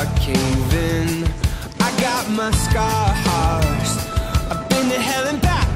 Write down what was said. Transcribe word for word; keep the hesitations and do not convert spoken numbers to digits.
cave in. I got my scars, I've been to hell and back.